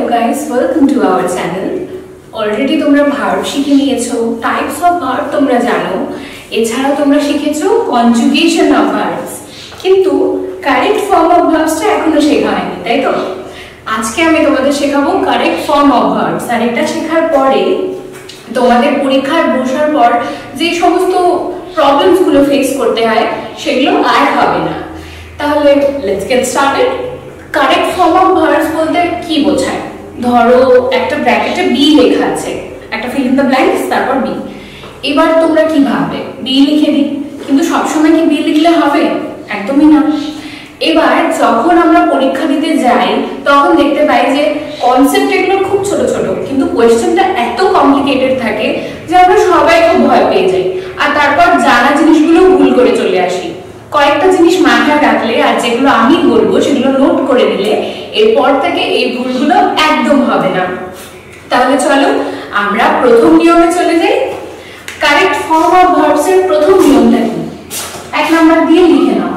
guys, welcome to our channel. Already তোমরা verb শিখে নিয়েছো, টাইপস অফ ভার্ব তোমরা জানো, এছাড়াও তোমরা শিখেছো কনজুগেশন অফ ভার্বস, কিন্তু কারেক্ট ফর্ম অফ ভার্বসটা এখনো শেখা হয়নি, তাই তো? আজকে আমি তোমাদের শেখাবো কারেক্ট ফর্ম অফ ভার্বস, আর এটা শেখার পরে তোমাদের পরীক্ষায় বসার পর যে সমস্ত প্রবলেমস গুলো ফেস করতে হয় সেগুলো আর হবে না। তাহলে let's get started. Correct form of verbs বলতে কি বোঝায়? ধরো একটা ব্র্যাকেটে বি লেখা আছে, একটা ফিল ইন দ্য ব্ল্যাঙ্কস, তারপর বি। এবার তোমরা কি ভাববে? বি লিখে দিই, কিন্তু সবসময় কি বি লিখলে হবে? একদমই না। এবার যখন আমরা পরীক্ষা দিতে যাই তখন দেখতে পাই যে কনসেপ্ট এগুলো খুব ছোট ছোট, কিন্তু কোয়েশ্চেনটা এত কমপ্লিকেটেড থাকে যে আমরা সবাই খুব ভয় পেয়ে যাই, আর তারপর জানা জিনিসগুলো ভুল করে চলে আসি। কয়েকটা জিনিস মাথায় রাখলে আর যেগুলো আমি বলবো সেগুলো নোট করে নিলে এরপর থেকে এই ভুলগুলো একদম হবে না। তাহলে চলো আমরা প্রথম নিয়মে চলে যাই। কারেক্ট ফর্ম অফ ভার্বস এর প্রথম নিয়মটা কি? 1 নাম্বার দিয়ে লিখে নাও।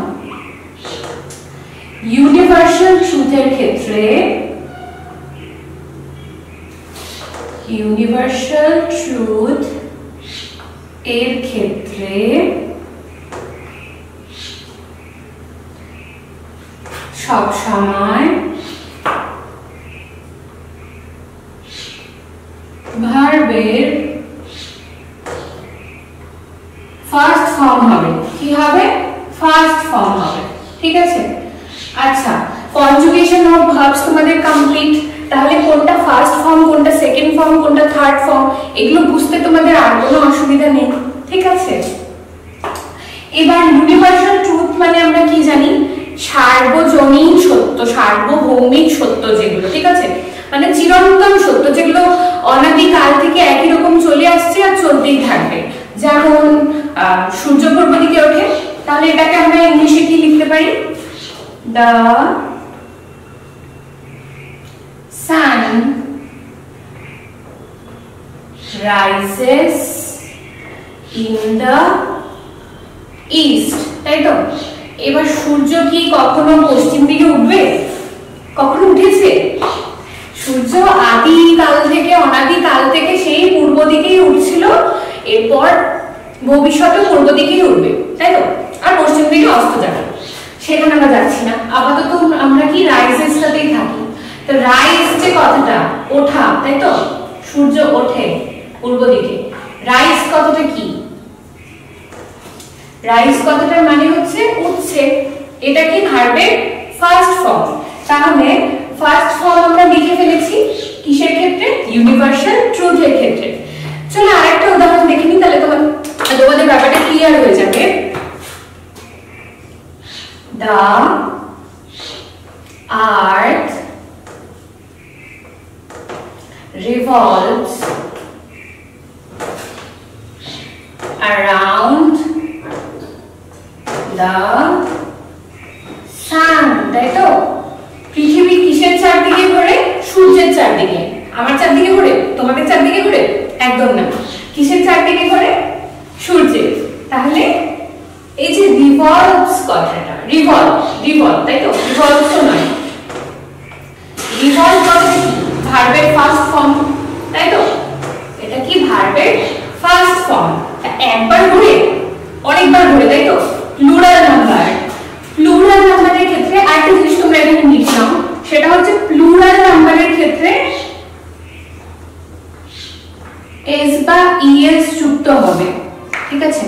ইউনিভার্সাল ট্রুথের ক্ষেত্রে ইউনিভার্সাল ট্রুথ এর ক্ষেত্রে সব সময় ভার্বের ফার্স্ট ফর্ম হবে। কি হবে? ফার্স্ট ফর্ম হবে। ঠিক আছে? আচ্ছা, কনজুগেশন অফ ভার্বস তোমাদের কমপ্লিট। তাহলে কোনটা ফার্স্ট ফর্ম, কোনটা সেকেন্ড ফর্ম, কোনটা থার্ড ফর্ম, এগুলো বুঝতে তোমাদের আর কোনো অসুবিধা নেই। ঠিক আছে? এবার ইউনিভার্সাল ট্রুথ মানে আমরা কি জানি? সার্বজনীন সত্য, সার্বভৌমিক সত্য যেগুলো, ঠিক আছে, মানে চিরন্তন সত্য, যেগুলো অনাদিকাল থেকে একই রকম চলে আসছে আর চলতেই থাকবে। যেমন সূর্য পূর্ব দিকে ওঠে, তাহলে এটাকে আমরা ইংলিশে কি লিখতে পারি? The sun rises in the east, তাই তো? এবার সূর্য কি কখনো পশ্চিম দিকে উঠবে? কখনো উঠেছে? সূর্য আদিকাল থেকে, অনাদিকাল থেকে সেই পূর্ব দিকেই উঠছিল, এরপর ভবিষ্যতে পূর্ব দিকেই উঠবে, তাই তো? আর পশ্চিম দিকে অস্ত যাবে, সেখানে আমরা যাচ্ছি না। আপাতত আমরা কি রাইজের সাথেই থাকি। তো রাইজ যে কথাটা, ওঠা, তাই তো? সূর্য ওঠে পূর্ব দিকে। রাইজ কথাটা কি? রাইজ কথাটার মানে হচ্ছে উঠছে। এটা কি ভার্বের ফার্স্ট ফর্ম। তাহলে ফার্স্ট ফর্ম আমরা লিখে ফেলেছি কিসের ক্ষেত্রে? ইউনিভার্সাল ট্রুথের ক্ষেত্রে। চলো আরেকটা উদাহরণ দেখে নিই, তাহলে তোমাদের ব্যাপারটা ক্লিয়ার হয়ে যাবে। The earth revolves around the sun, তাই তো? পৃথিবী কিসের চারদিকে ঘোরে? সূর্যের চারদিকে। আমার চারদিকে ঘোরে? তোমাদের চারদিকে ঘোরে? একদম না। কিসের চারদিকে ঘোরে? সূর্যের। তাহলে এই যে রিভলভস কথাটা, রিভলভ, তাই তো? রিভলভ তো নয়, রিভলভ কথাটা কি? ভার্বের ফার্স্ট ফর্ম, তাই তো? এটা কি ভার্বের ফার্স্ট ফর্ম। একবার ঘুরে, অনেকবার ঘুরে, তাই তো? Plural number. প্লুরাল নাম্বারের ক্ষেত্রে আরেকটা জিনিস তোমরা এখানে লিখে নাও, সেটা হচ্ছে প্লুরাল নাম্বারের ক্ষেত্রে এস বা ইএস যুক্ত হবে। ঠিক আছে?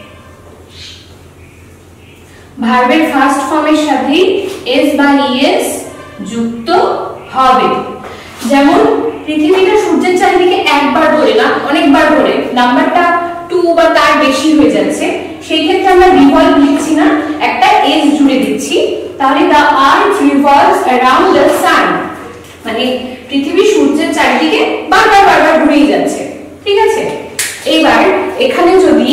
ভার্বের ফার্স্ট ফর্মের সাথে এস বা ইএস যুক্ত হবে। যেমন পৃথিবীটা সূর্যের চারিদিকে একবার ঘোরে না, অনেকবার ঘোরে, নাম্বারটা 2 বা তার বেশি হয়ে যাচ্ছে, সেই ক্ষেত্রে আমরা রিভলভ লিখছি না, একটা এস জুড়ে দিচ্ছি। তাহলে the earth revolves around the sun, মানে পৃথিবী সূর্যের চারিদিকে বারবার ঘুরেই যাচ্ছে। ঠিক আছে? এইবার এখানে যদি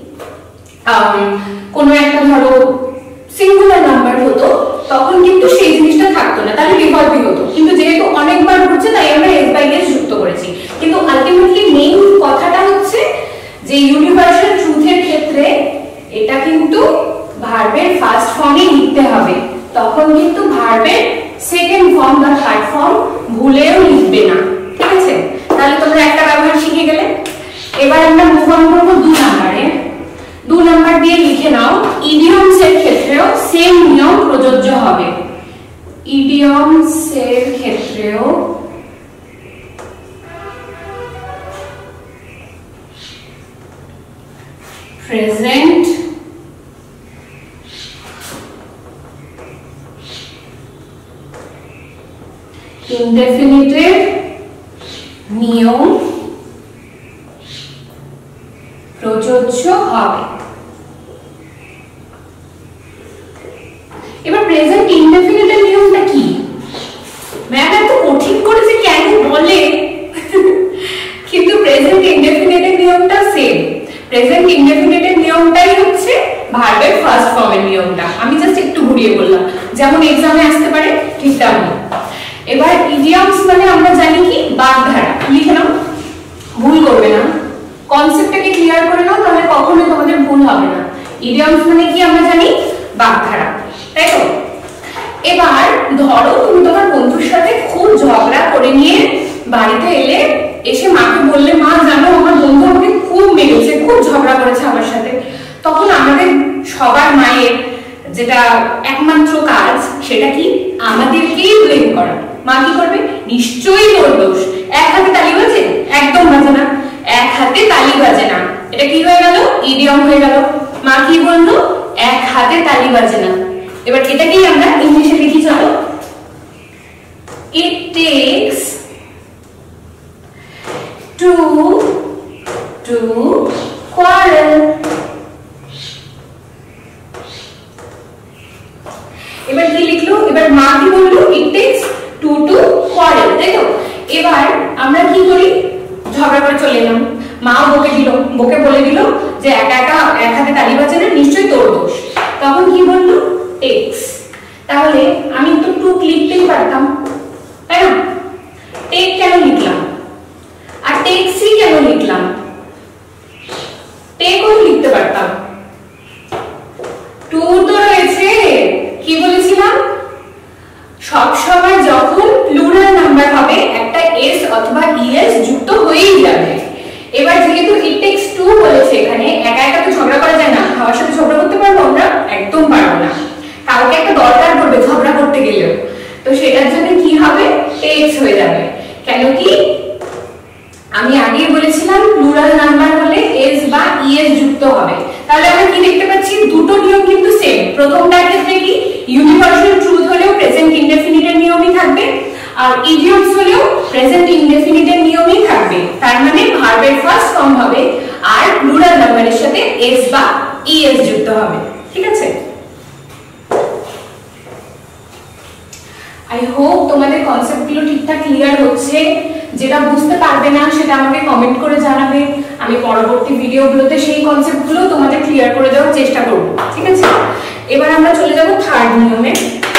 কোনো একটা ধরো সিঙ্গুলার নাম্বার হতো, তখন কিন্তু সেই জিনিসটা থাকতো না, তাহলে রিভলভিং হতো। কিন্তু যেহেতু অনেকবার ঘুরছে তাই আমরা এস বাই এস যুক্ত করেছি। কিন্তু আলটিমেটলি মেইন কথাটা হচ্ছে যে ইউনিভার্সাল ট্রুথের ক্ষেত্রে এটা কিন্তু ভার্বের ফার্স্ট ফর্মে লিখতে হবে, তখন কিন্তু ভার্বের সেকেন্ড ফর্ম বা থার্ড ফর্ম ভুলেও লিখতে লিখবে না, ঠিক আছে? তাহলে তোমরা একটা ব্যবহার শিখে গেলে। এবার আমরা মুভ অন করব 2 নম্বরে। 2 নম্বর দিয়ে লিখে নাও, ইডিয়মস এর ক্ষেত্রেও সেম নিয়ম প্রযোজ্য হবে। ইডিয়মস এর ক্ষেত্রেও প্রেজেন্ট ইনডেফিনিটের নিয়ম প্রযোজ্য হবে। এবার প্রেজেন্ট ইনডেফিনিটের নিয়মটা কি? ম্যাম এত কঠিন করে যে কেন বলে কিন্তু প্রেজেন্ট ইনডেফিনিটের নিয়মটা সেম। প্রেজেন্ট ইনডেফিনিটের নিয়মটাই হচ্ছে ভার্বের ফার্স্ট ফর্মের নিয়মটা। আমি জাস্ট একটু ঘুরিয়ে বললাম, যেমন एग्जाम এ আসতে পারে ঠিক তেমন। এবার ইডিয়মস মানে আমরা জানি কি বাগধারা। লিখে নাও, ভুল করবে না, কনসেপ্টটাকে ক্লিয়ার করে নাও, তাহলে কখনোই তোমাদের ভুল হবে না। ইডিয়মস মানে কি আমরা জানি বাগধারা, তাই তো? এবার ধরো তুমি তোমার বন্ধুর সাথে খুব ঝগড়া করে নিয়ে বাড়িতে এলে, এসে মাকে বললে, মা জানো আমার বন্ধু আমাকে খুব মেরেছে, খুব ঝগড়া করেছে আমার সাথে। তখন আমাদের সবার মায়ের যেটা একমাত্র কাজ সেটা কি, আমাদেরকেই ব্লেম করা। মা কি করবে? নিশ্চয়ই তোর দোষ। এক হাতে তালি বাজে? একদম বাজে না, এক হাতে তালি বাজে না। এটা কি হয়ে গেল? ইডিয়ম হয়ে গেল। মা কি বললো? এক হাতে তালি বাজে না। এবার এটাকেই আমরা ইংলিশে লিখি, চলো। It takes two to quarrel. এবার কি লিখলো? এবার মা কি বললো? It takes two to quarrel, তাই তো? এবার আমরা কি করি? ঝগড়া করে চলে এলাম, মা বকে দিল, বকে বলে দিল যে একা একা এক হাতে তালি বাজে না, নিশ্চয়ই তোর দোষ। তখন কি বললো? টেক্স। তাহলে আমি তো টু লিখতেই পারতাম, তাই না? টেক কেন লিখলাম? আর টেক্সই কেন লিখলাম? টেকও লিখতে পারতাম। টু তো রয়েছে। কি বলেছিলাম? সব সময় যখন প্লুরাল নাম্বার হবে একটা এস অথবা ইএস যুক্ত হয়েই যাবে। এবার যেহেতু ইট টেক্স টু বলেছে, এখানে একা একা তো ঝগড়া করা যায় না। খাওয়ার সাথে ঝগড়া করতে পারবো আমরা? একদম পারবো না। কাউকে একটা দরকার পড়বে ঝগড়া করতে গেলেও, তো সেটার জন্য কি হবে? টেক্স হয়ে যাবে। কেন কি? আমি আগেই বলেছিলাম প্লুরাল নাম্বার হলে এস বা ইএস যুক্ত হবে। তাহলে আমরা কি দেখতে পাচ্ছি? দুটো নিয়ম কিন্তু সেম। প্রথমটার ক্ষেত্রে কি ইউনিভার্সাল ট্রুথ হলেও প্রেজেন্ট ইনডেফিনিটের নিয়মই থাকবে, আর ইডিয়মস হলেও প্রেজেন্ট ইনডেফিনিটের নিয়মই থাকবে। তার মানে ভার্বের ফার্স্ট ফর্ম হবে আর প্লুরাল নাম্বারের সাথে এস বা ইএস যুক্ত হবে। ঠিক আছে? আই হোপ তোমাদের কনসেপ্টগুলো ঠিকঠাক ক্লিয়ার হচ্ছে। যেটা বুঝতে পারবে না সেটা আমাকে কমেন্ট করে জানাবে। আমি পরবর্তী ভিডিওগুলোতে সেই কনসেপ্টগুলো তোমাদের ক্লিয়ার করে দেওয়ার চেষ্টা করব। ঠিক আছে? এবার আমরা চলে যাব থার্ড নিয়মে।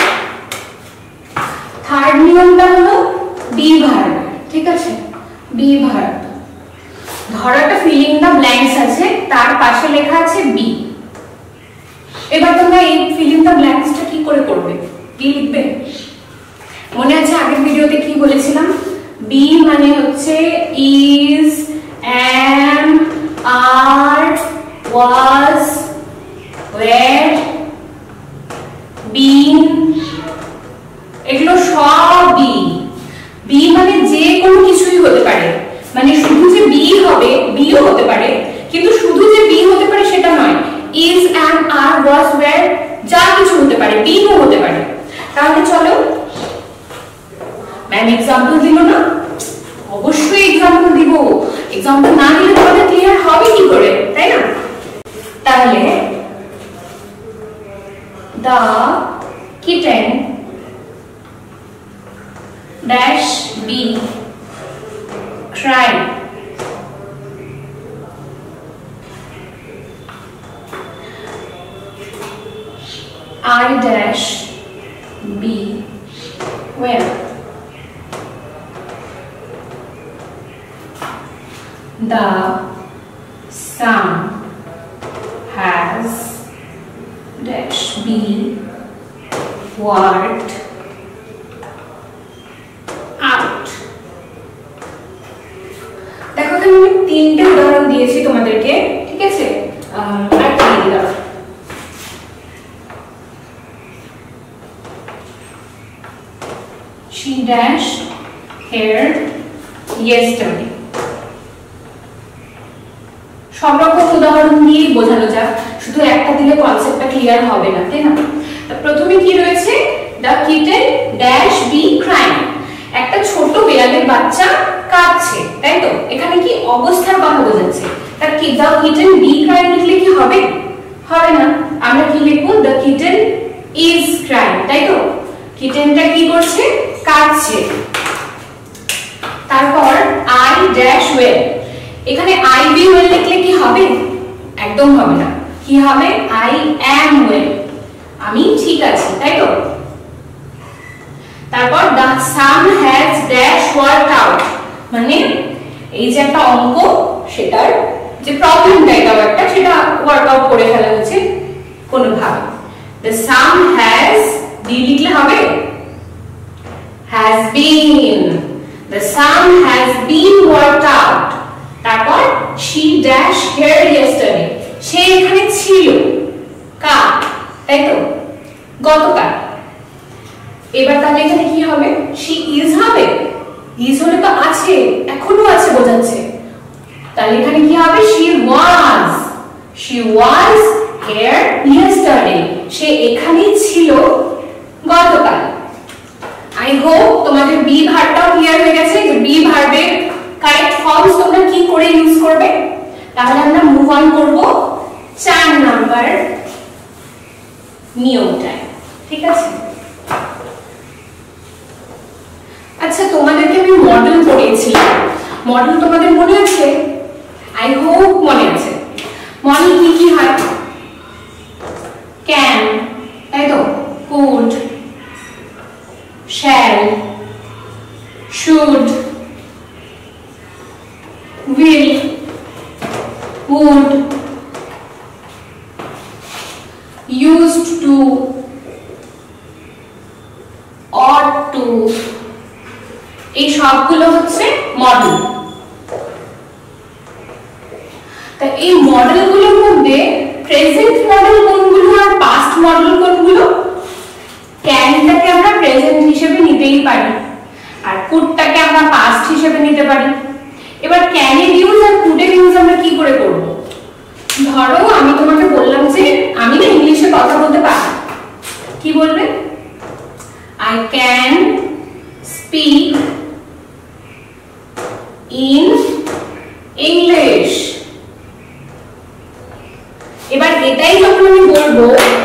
থার্ড নিয়মটা হলো বি ভার্ব। ঠিক আছে? B verb. ধরো একটা ফিল ইন দ্য ব্ল্যাঙ্কস আছে, তার পাশে লেখা আছে বি। এবার তোমরা এই ফিল ইন দ্য ব্ল্যাঙ্কসটা কি করে করবে? কি লিখবে? মনে আছে আগের ভিডিওতে কি বলেছিলাম? বি মানে হচ্ছে is, am, are, was, were, been, এগুলো সব বি। বি মানে যে কোনো কিছুই হতে পারে। মানে শুধু যে বি হবে, বিও হতে পারে, কিন্তু শুধু যে বি হতে পারে সেটা নয়। Is, am, are, was, were যা কিছু হতে পারে, বিও হতে পারে। তাহলে চলো, ম্যাম এক্সাম্পল দিল না? অবশ্যই এক্সাম্পল দিব। এক্সাম্পল না দিলে তোমাদের ক্লিয়ার হবে কি করে, তাই না? তাহলে the kitten dash be cried. I dash be well. The sun has dash be worked out. তিনটে উদাহরণ দিয়েছি তোমাদেরকে, ঠিক আছে? আর কি দিলাম, she dashed hair yesterday। সব রকম উদাহরণ দিয়ে বোঝানো যাক, শুধু একটা দিলে কনসেপ্টটা ক্লিয়ার হবে না, তাই না? প্রথমে কি রয়েছে, the kitten dash be crying, একটা ছোট বিড়ালের বাচ্চা কাঁদছে, তাই তো? এখানে কি অবস্থার কথা বোঝাচ্ছে। তার কি the kitten be crying লিখলে কি হবে? হবে না। আমরা কি লিখবো, the kitten is crying, তাই তো? কিটেনটা কি করছে, কাঁদছে। তারপর I dash well, এখানে I be well লিখলে কি হবে? একদম হবে না। কি হবে, I am well, আমি ঠিক আছি, তাই তো? তারপর the sum has dash worked out, মানে এই যে একটা অঙ্ক, সেটার যে প্রবলেমটা এটাও একটা, সেটা ওয়ার্ক আউট করে ফেলা হয়েছে কোনোভাবে। the sum has d লিখলে হবে, has been, the sum has been worked out। তারপর she dash here yesterday, সে এখানে ছিল কাল, তাই তো? গতকাল। এবার তাহলে এখানে কি হবে, she is হবে, is হলে তো আছে, এখনো আছে বোঝাচ্ছে। তাহলে এখানে কি হবে, she was here yesterday, সে এখানে ছিল গতকাল। I hope তোমাদের be ভার্বটাও ক্লিয়ার হয়ে গেছে, যে be ভার্বের কারেক্ট ফর্মস তোমরা কি করে ইউজ করবে। তাহলে আমরা মুভ অন করব 4 নাম্বার নিয়মটায়, ঠিক আছে? আচ্ছা, তোমাদেরকে আমি মডেল পড়িয়েছিলাম, মডেল তোমাদের মনে আছে? আই হোপ মনে আছে। মডেল কি কি হয়, ক্যান, তাই তো? Could, shall, should, will, would, used to, ought to, এই সবগুলো হচ্ছে মডেল। তা এই মডেলগুলোর মধ্যে প্রেজেন্ট মডেল কোনগুলো আর পাস্ট মডেল কোনগুলো? ক্যানটাকে আমরা প্রেজেন্ট হিসেবে নিতেই পারি, আর কুডটাকে আমরা পাস্ট হিসেবে নিতে পারি। এবার ক্যানের ইউজ আর কুডের ইউজ আমরা কি করে করব? ধরো আমি তোমাকে বললাম যে আমি না ইংলিশে কথা বলতে পারি, কি বলবে? I can speak in English। এবার এটাই যখন আমি বলবো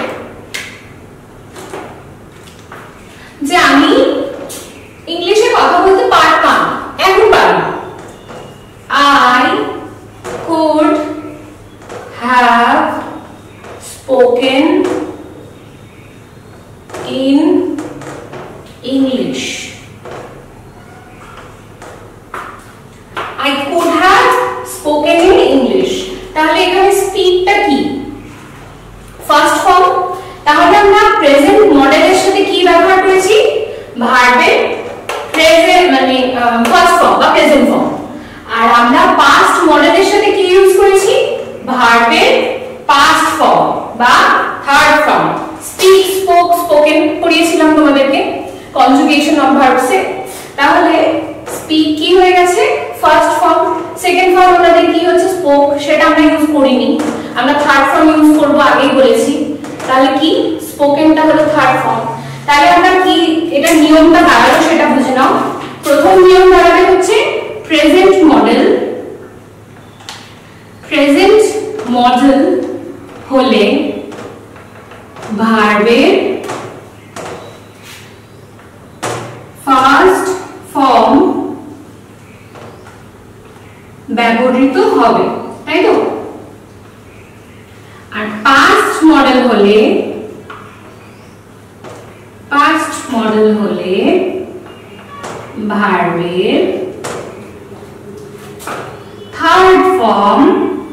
যে আমি ইংলিশে কথা বলতে পারতাম, এখন পারি, I could have spoken in English। I could have spoken in English, তাহলে এখানে স্পিকটা কি? First form. তাহলে আমরা প্রেজেন্ট মডেলের সাথে কি ব্যবহার করেছি? ভার্বের প্রেজেন্ট মানে ফার্স্ট ফর্ম বা প্রেজেন্ট ফর্ম। আর আমরা পাস্ট মডেলের সাথে কি ইউজ করেছি? ভার্বের পাস্ট ফর্ম বা third form. Speak, spoke, spoken পড়িয়েছিলাম তোমাদেরকে কনজুগেশন অফ ভার্বসে। তাহলে স্পিক কি হয়ে গেছে? First form. সেকেন্ড ফর্ম আমাদের কি হচ্ছে? স্পোক, সেটা আমরা ইউজ করিনি, আমরা থার্ড ফর্ম ইউজ করব, আগেই বলেছি। তাহলে কি স্পোকেনটা হলো থার্ড ফর্ম। তাহলে আমরা কি এটা নিয়মটা দাঁড়ালো সেটা বুঝে নাও। প্রথম নিয়ম দাঁড়াবে হচ্ছে প্রেজেন্ট মডেল। প্রেজেন্ট মডেল হলে ভার্বের ফার্স্ট ফর্ম ব্যবহৃত হবে, তাই তো? আর পাস্ট মডেল হলে ভার্বের থার্ড ফর্ম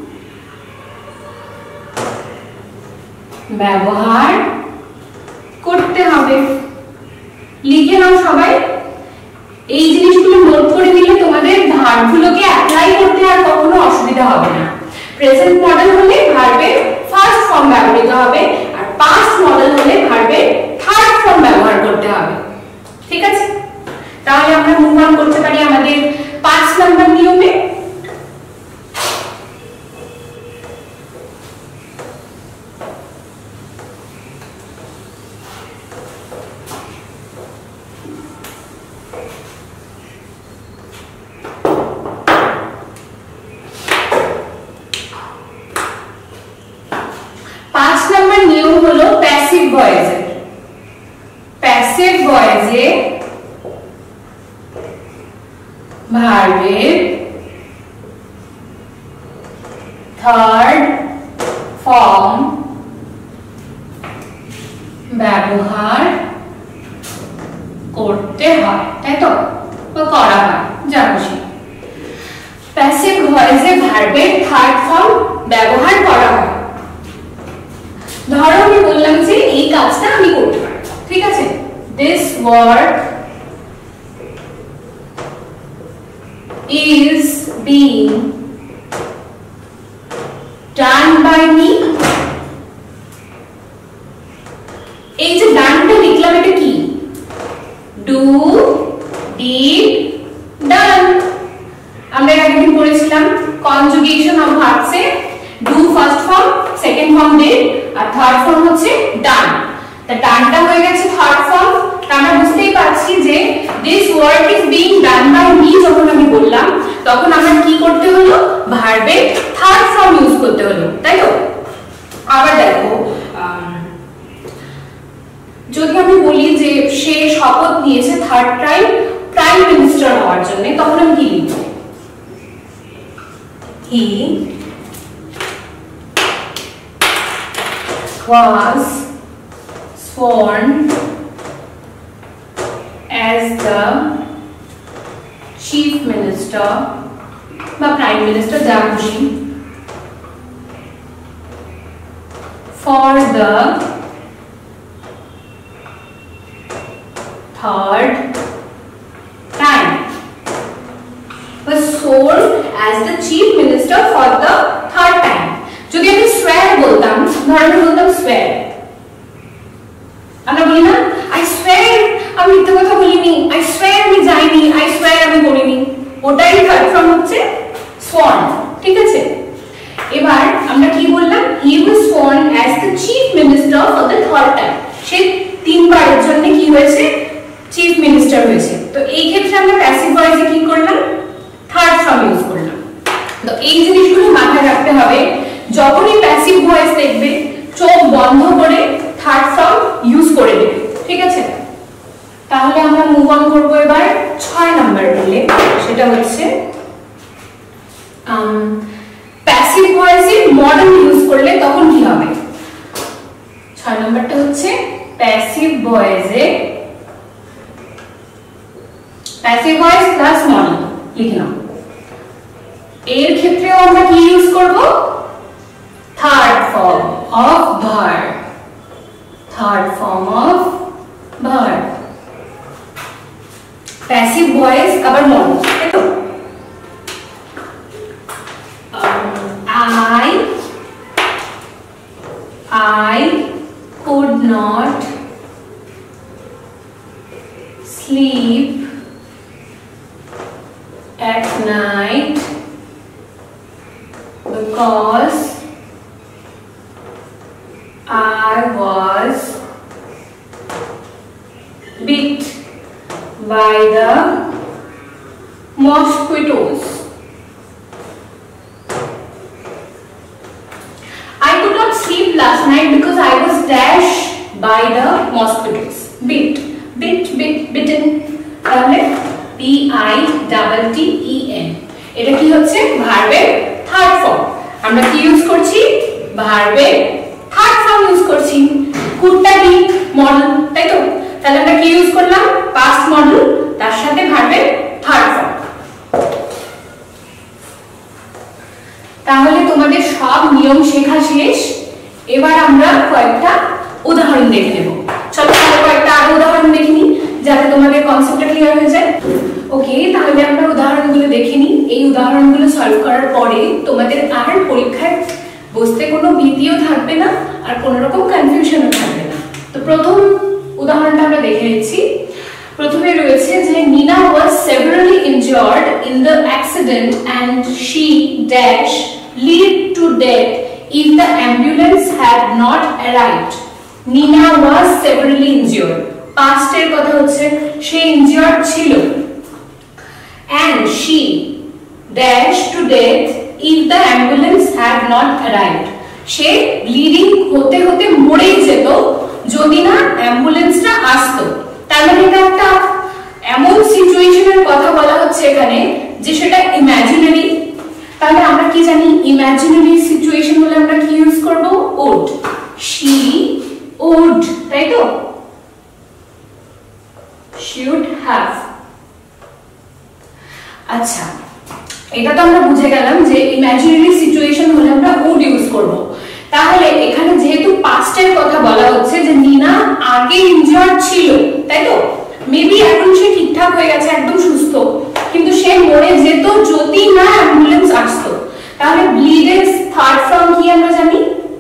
ব্যবহার করতে হবে। লিখে নাও সবাই, এই জিনিসগুলো নোট করে নিলে তোমাদের ভার্বগুলোকে অ্যাপ্লাই করতে আর কখনো অন করতে পারি আমাদের 5 নাম্বার নিয়মে। নিয়ম হলো প্যাসিভ ভয়েসে। প্যাসিভ ভয়েসে ভার্বের থার্ড ফর্ম ব্যবহার করতে হয়, তাই তো, বা করা হয়, যা খুশি। প্যাসিভ ভয়েসে ভার্বের থার্ড ফর্ম ব্যবহার করা হয়। ধরো আমি বললাম যে এই কাজটা আমি করতে পারি, ঠিক আছে, this work is being done by me। এই যে ডানটা লিখলাম এটা কি, do did done। আমরা একদিন পড়েছিলাম কনজুগেশন অফ ভার্বস এ do first form, second form did, আর থার্ড ফর্ম হচ্ছে done। তা ডানটা হয়ে গেছে থার্ড ফর্ম। আমরা বুঝতেই পারছি যে this work is being done by me যখন আমি বললাম তখন আমার কি করতে হলো, ভার্বের থার্ড ফর্ম ইউজ করতে হলো, তাই তো। আবার দেখো, যদি আমি বলি যে সে শপথ নিয়েছে থার্ড টাইম প্রাইম মিনিস্টার হওয়ার জন্য, তখন আমি কি লিখব, he was sworn as the chief minister বা prime minister যা খুশি for the third time, was sworn as the chief minister for the third time। যদি আমি swear বলতাম, ধরো আমি বলতাম swear, আমরা বলি না I swear আমি মিথ্যা কথা বলিনি, I swear আমি যাইনি, I swear আমি করিনি, ওটাই থার্ড ফর্ম হচ্ছে sworn, ঠিক আছে। এবার আমরা কি বললাম, he was sworn as the chief minister for the third time, সে তিনবারের জন্য কি হয়েছে, চিফ মিনিস্টার হয়েছে। তো এই ক্ষেত্রে আমরা প্যাসিভ ভয়েসে কি করলাম, থার্ড ফর্ম ইউজ করলাম। তো এই জিনিসগুলো মাথায় রাখতে হবে, যখনই প্যাসিভ ভয়েস দেখবে চোখ বন্ধ করে থার্ড ফর্ম ইউজ করে দেবে, ঠিক আছে। তাহলে আমরা মুভ অন করব এবার 6 নাম্বার রুলে, সেটা হচ্ছে প্যাসিভ ভয়েসে মডার্ন ইউজ করলে তখন কি হবে। 6 নাম্বারটা হচ্ছে প্যাসিভ ভয়েসে, প্যাসিভ ভয়েস প্লাস মডার্ন লিখে নাও। এর ক্ষেত্রেও আমরা কি ইউজ করব, third form of verb, third form of verb. Passive voice আবার মডার্ন, তাই তো। I could not sleep at night because I was bit by the mosquitoes। I could not sleep last night because I was dashed by the mosquitoes। Bit, bit, bit, bitten, তাহলে BITTEN, এটা কি হচ্ছে, ভার্বের third form. আমরা কি use করছি, ভার্বের third form use করছি। কুডটা কি, মডেল, তাই তো। তাহলে আমরা কি ইউজ করলাম, পাস্ট মডেল, তার সাথে ভার্বের থার্ড ফর্ম। তাহলে তোমাদের সব নিয়ম শেখা শেষ। এবার আমরা কয়েকটা উদাহরণ দেখে নেব। চলো তাহলে কয়েকটা আরো উদাহরণ দেখে নিই যাতে তোমাদের কনসেপ্টটা ক্লিয়ার হয়ে যায়। ওকে, তাহলে আমরা উদাহরণগুলো দেখে নিই। এই উদাহরণগুলো সলভ করার পরে তোমাদের আর পরীক্ষায় বসতে কোনো ভীতিও থাকবে না আর কোনো রকম কনফিউশনও থাকবে না। তো প্রথম উদাহরণটা আমরা দেখে নিচ্ছি। প্রথমে রয়েছে যে Nina was severely injured in the accident and she dash lead to death if the ambulance had not arrived. Nina was severely injured. Past এর কথা হচ্ছে সে injured ছিল and she dash to death if the ambulance had not arrived. সে bleeding হতে হতে মরেই যেত যদি না অ্যাম্বুলেন্সটা আসতো। তার মানে এটা একটা এমন সিচুয়েশনের কথা বলা হচ্ছে এখানে যে সেটা ইমাজিনারি। তাহলে আমরা কি জানি ইমাজিনারি সিচুয়েশন হলে আমরা কি ইউজ করব? would. she would, তাই তো? should have। আচ্ছা, এটা তো আমরা বুঝে গেলাম যে ইমাজিনারি সিচুয়েশন হলে আমরা would ইউজ করব। তাহলে এখানে যেহেতু পাস্টের কথা বলা হচ্ছে যে নিনা আগে ইনজার্ড ছিল, তাই তো? মেবি এখন সে ঠিকঠাক হয়ে গেছে, একদম সুস্থ, কিন্তু সে মরে যেত যদি না অ্যাম্বুলেন্স আসতো। তাহলে ব্লিডের থার্ড ফর্ম কি আমরা জানি?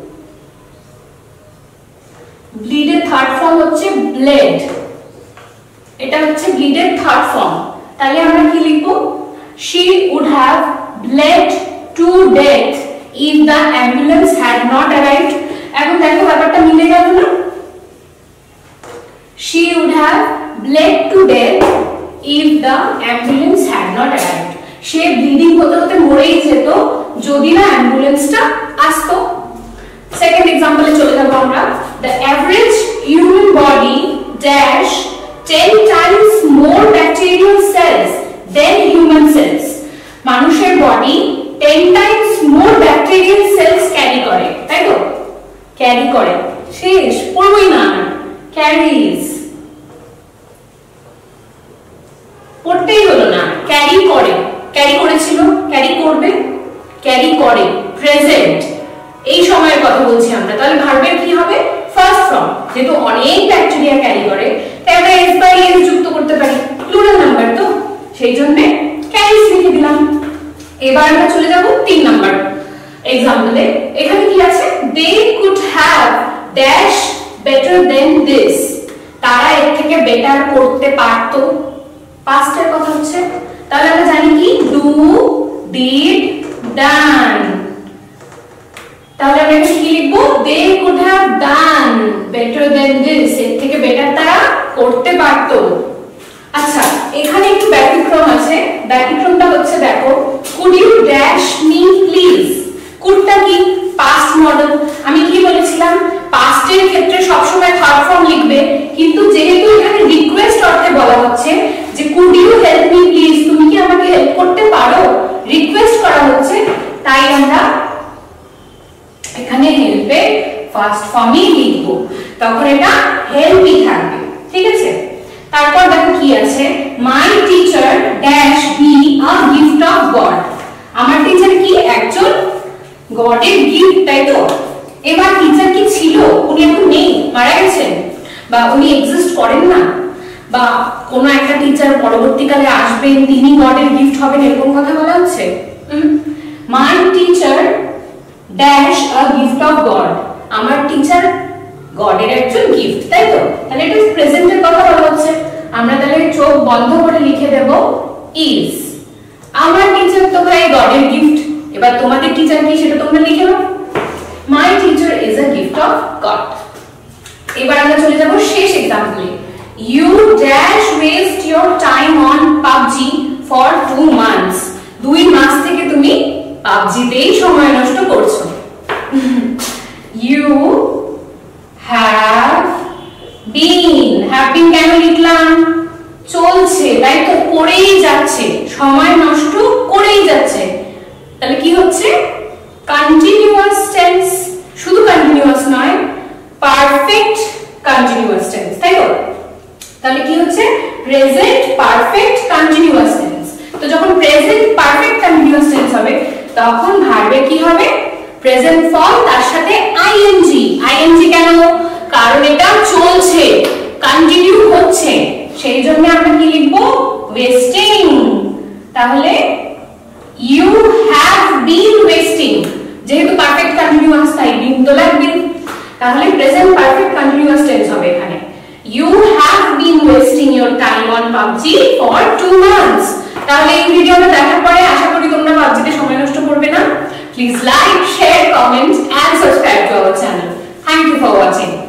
ব্লিডের থার্ড ফর্ম হচ্ছে ব্লেড। এটা হচ্ছে ব্লিডের থার্ড ফর্ম। তাহলে আমরা কি লিখবো? she would have bled to death if the ambulance had not arrived. এখন দেখো ব্যাপারটা মিলে গেল না? she would have bled to death if the ambulance had not arrived. সে ব্লিডিং হতে হতে মরেই যেত যদি না অ্যাম্বুলেন্সটা আসতো। সেকেন্ড এক্সাম্পলে চলে যাব আমরা। the average human body dash 10 times more bacterial cells than human cells. মানুষের body 10 times more bacterial cells carry করে, তাই তো? ক্যারি করে, শেষ, পড়বই না। ক্যারিজ, পড়তেই হলো না। ক্যারি করে, ক্যারি করেছিল, ক্যারি করবে, ক্যারি করে, প্রেজেন্ট, এই সময়ের কথা বলছি আমরা। তাহলে ভার্বের কি হবে? First form. যেহেতু অনেক ব্যাকটেরিয়া ক্যারি করে তাই আমরা এস বাই এস যুক্ত করতে পারি, প্লুরাল নাম্বার তো, সেই জন্য ক্যারিজ লিখে দিলাম। এবার আমরা চলে যাব 3 নাম্বার এক্সাম্পলে। এখানে কি আছে? they could have dash better than this. তারা এর থেকে বেটার করতে পারত। পাস্টের কথা হচ্ছে। তাহলে আমরা জানি কি? do, did, done। তাহলে আমরা কি লিখবো? they could have done better than this. এর থেকে বেটার তারা করতে পারত। আচ্ছা, এখানে একটু ব্যতিক্রম আছে। ব্যতিক্রমটা হচ্ছে দেখো, could you dash me please? কুডটা কি? Past model. আমি কি বলেছিলাম? পাস্টের ক্ষেত্রে সবসময় থার্ড ফর্ম লিখবে, কিন্তু যেহেতু এখানে রিকোয়েস্ট অর্থে বলা হচ্ছে যে could you help me please, তুমি কি আমাকে হেল্প করতে পারো, রিকোয়েস্ট করা হচ্ছে, তাই আমরা এখানে হেল্পে ফার্স্ট ফর্মই লিখব। তখন এটা হেল্পই থাকবে, ঠিক আছে? তারপর দেখো কি আছে? my teacher dash be a gift of God. আমার টিচার কি? একজন গডের গিফট, তাই তো? এবার টিচার কি ছিল? উনি এখন নেই, মারা গেছেন, বা উনি এক্সিস্ট করেন না, বা কোন একটা টিচার পরবর্তীকালে আসবেন, তিনি গডের গিফট হবেন, এরকম কথা বলা হচ্ছে? my teacher dash a gift of God. আমার টিচার গডের একজন গিফট, তাই তো? তাহলে এটা প্রেজেন্টের কথা বলা হচ্ছে। আমরা তাহলে চোখ বন্ধ করে লিখে দেব is। আমার টিচার তো ভাই গডের গিফট। এবার তোমাদের টিচার কি সেটা তোমরা লিখে নাও। my teacher is a gift of God। এবার আমরা চলে যাব শেষ এক্সাম্পলে। you dash waste your time on PUBG for 2 months. 2 মাস থেকে তুমি PUBG তেই সময় নষ্ট করছো। you have been কেন লিখলাম? চলছে, তাই তো? করেই যাচ্ছে, সময় নষ্ট করেই যাচ্ছে। তাহলে কি হচ্ছে? Continuous tense. শুধু কন্টিনিউয়াস নয়, পারফেক্ট কন্টিনিউয়াস টেন্স, তাই তো? তাহলে কি হচ্ছে? Present perfect continuous tense. তো যখন প্রেজেন্ট পারফেক্ট কন্টিনিউয়াস টেন্স হবে তখন ভার্বে কি হবে? প্রেজেন্ট ফর্ম, তার সাথে আইএনজি। আইএনজি কেন? কারণ এটা চলছে, কন্টিনিউ হচ্ছে, সেই জন্য আমরা কি লিখবো? ওয়েস্টিং। তাহলে you have been wasting, যেহেতু পারফেক্ট কন্টিনিউয়াস তাই বিন তো লাগবে। তাহলে প্রেজেন্ট পারফেক্ট কন্টিনিউয়াস টেন্স হবে এখানে। you have been wasting your time on PUBG for 2 months. তাহলে এই ভিডিওটা দেখার পরে আশা করি তোমরা PUBG-তে সময় নষ্ট করবে না। Please like, share, comment and subscribe to our channel. Thank you for watching.